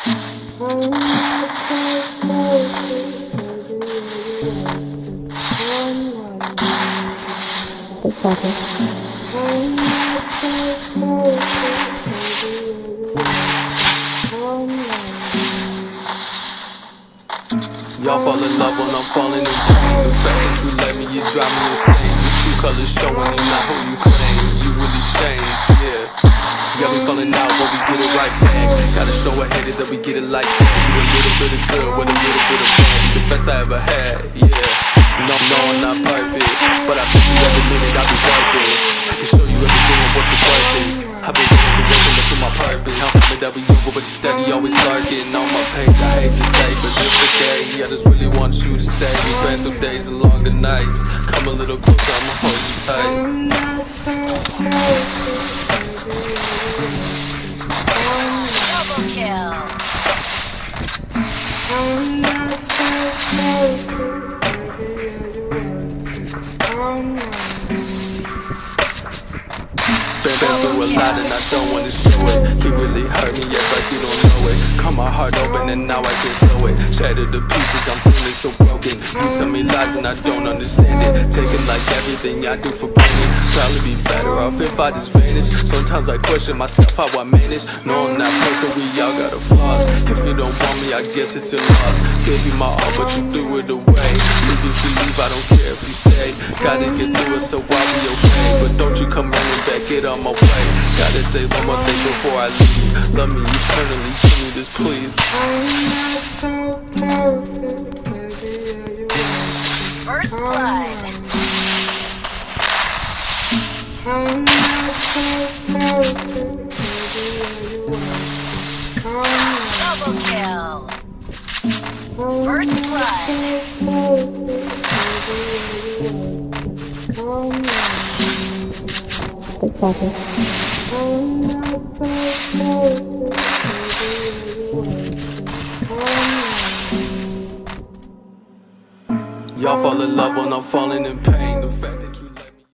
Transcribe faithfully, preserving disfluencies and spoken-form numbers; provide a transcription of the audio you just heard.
Y'all fall in love when I'm falling in pain. The fact that you let me, you drive me insane. Your true colors showing you not who you claim. You really changed, yeah. Got me falling out, but we get it right back. Gotta show a hater that we get it like that. You a little bit of good with a little bit of bad. You the best I ever had, yeah. No, no, I'm not perfect, but I bet you every minute I'll be worth it. I can show you everything and what your worth is. I've been doing the work but to my purpose. Now tell me that we over, but you steady always lurking on my page. I hate to say, but it's okay. I just really want you to stay. We've been through days and longer nights. Come a little closer, I'ma hold you tight. Double kill. Been through a lot and I don't wanna show it. He really hurt me, yeah, like you don't know it. Cut my heart open and now I can sew it. Shattered to pieces, I'm feeling so broken. You tell me lies and I don't understand it. Taking like everything I do for granted. Probably be better off if I just vanish. Sometimes I question myself how I manage. No, I'm not perfect, we all got our flaws. If you don't want me, I guess it's your loss. Gave you my all, but you threw it away. Leave you to leave, I don't care if you stay. Gotta get through it, so I'll be okay. But don't you come running back, get on my way. Gotta say one more thing before I leave. Love me eternally, give me this please. First blood. Double kill. First blood. Y'all fall in love when I'm falling in pain. The fact that you let